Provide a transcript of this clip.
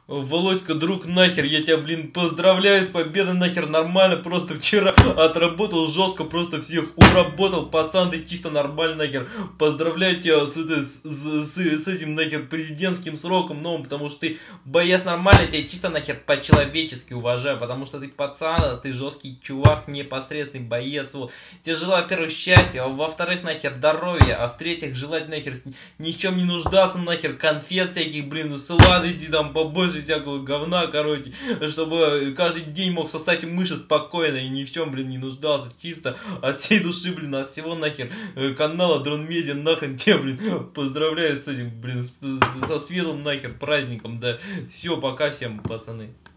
Володька, друг, нахер, я тебя, блин, поздравляю с победой, нахер, нормально, просто вчера отработал жестко, просто всех уработал, пацан, ты чисто нормально, нахер, поздравляю тебя с этим, нахер, президентским сроком новым, потому что ты боец нормально, тебя чисто, нахер, по-человечески уважаю, потому что ты пацан, ты жесткий чувак, непосредственный боец, вот, тебе желаю, во-первых, счастья, во-вторых, нахер, здоровья, а в-третьих, желать, нахер, ни в чем не нуждаться, нахер, конфет всяких, блин, сладостей, там, побольше всякого говна, короче, чтобы каждый день мог сосать мыши спокойно и ни в чем, блин, не нуждался, чисто от всей души, блин, от всего, нахер, канала Дрон Медиа, нахрен тебя, блин, поздравляю с этим, блин, со светлым, нахер, праздником, да, все, пока всем, пацаны.